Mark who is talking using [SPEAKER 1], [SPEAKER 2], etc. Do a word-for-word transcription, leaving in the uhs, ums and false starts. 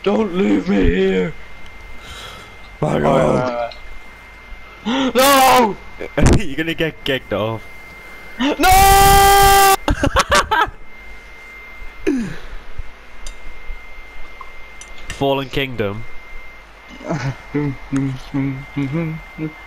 [SPEAKER 1] Don't leave me here. My God. No!
[SPEAKER 2] You're gonna get kicked off.
[SPEAKER 1] No!
[SPEAKER 2] Fallen Kingdom.